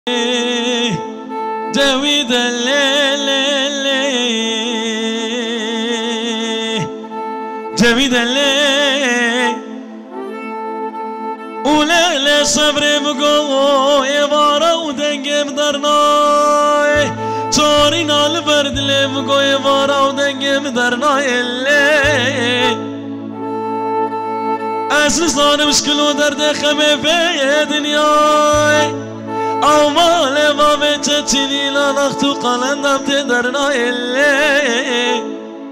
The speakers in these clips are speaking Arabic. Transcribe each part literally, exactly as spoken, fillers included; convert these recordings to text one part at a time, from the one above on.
جويد الليل جويد الليل وليل صبري بقوة يبارة ودنقي بدرناي تورينا البرد اللي بقوة يبارة ودنقي بدرناي الليل أسلسان مشكلو درد خمي في دنياي أو مالي بابي تتشيني لا نختو قلندم تدرنا اللي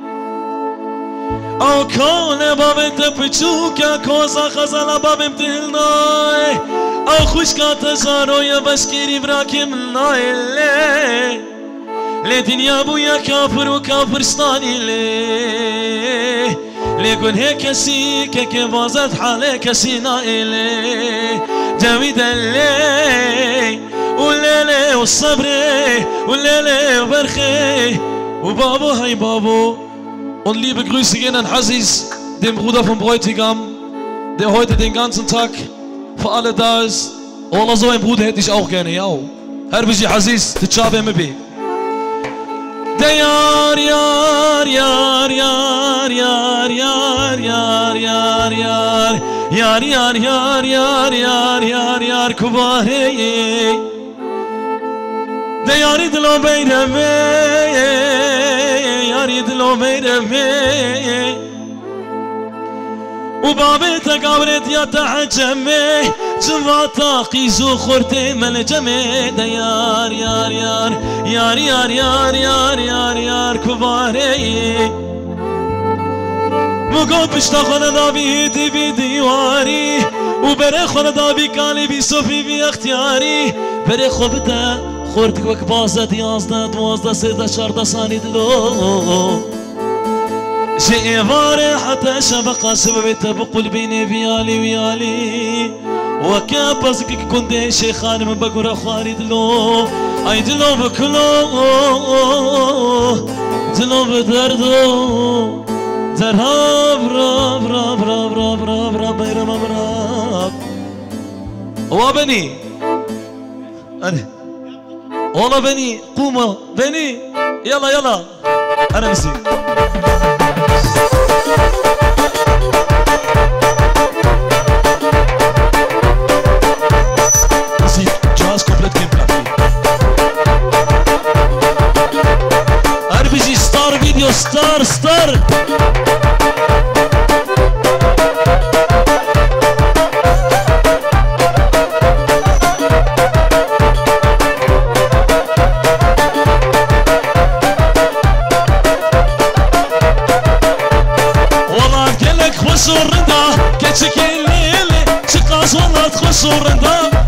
أو كوني بابي تبچوكا كوزا خزالا بابي متهلناي أو خوشكا تزارو يا بشكيري براكي مناي اللي لدنيا بويا كافر وكافرستاني اللي ليكون هيك كسيكا كبازت حالي كسينا اللي جويد الليل والليل والصبري والليل وبرخي وبابو هاي بابو und liebe Grüße gehen an Aziz, dem Bruder vom Bräutigam, der heute den ganzen Tag für alle da ist. Wallah, so ein Bruder hätte ich auch gerne, ja. Herbiji Aziz, titshabe mibi. Der Yar, Yar, Yar, Yar, Yar, Yar, Yar, Yar, Yar, Yar, Yar, Yar, Yar, Yar, Yar, Yar, Kubari. Der Yar idlo beyreme, Yar idlo beyreme. وبابي تقابرت يا تحجمي جواتا قيزو خورتي ملجمي ديار يار يار يار يار يار يار يار يار كباري مقو بشتا خلدا بيدي بديواري وبري خلدا بكالي بصوفي باختياري بري خبتا خورتك وكبازت يازدا دوازدا سيدا شاردا ساني دلو شيء باري حتى شبقى سبب تبقل بيني بيالي ويالي وكابزك كنت شيخان من بقرة خالد لو اي دلو بكلو دلو بدردو درهاب راب راب راب راب راب راب بيرم امراب وابني انا والله بني قوموا بني يلا يلا انا نسيت ستار ستار والله قلك خسور رضا كتشكي الليل تقاس والله تخسور رضا